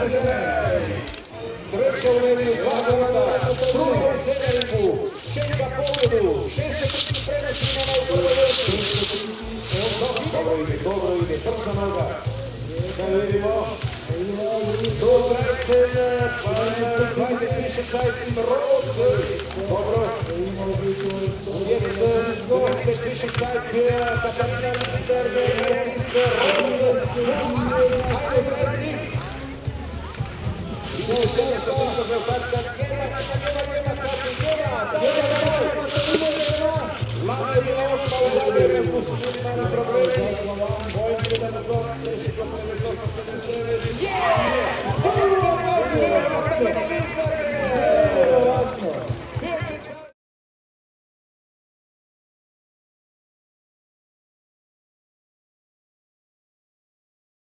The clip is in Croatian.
Treća u liniju, 2 minuta, druga u Zagrebu, čeka pobjedu, 6 sekundi prednosti na najbolje. Dobro ide, brza noga. Da vidimo. Do 13, zweite Zwischenzeit im Rot. Dobro. Jetzt noch die Zwischenzeit für Katharina Liensberger. Es ist Rot. 31.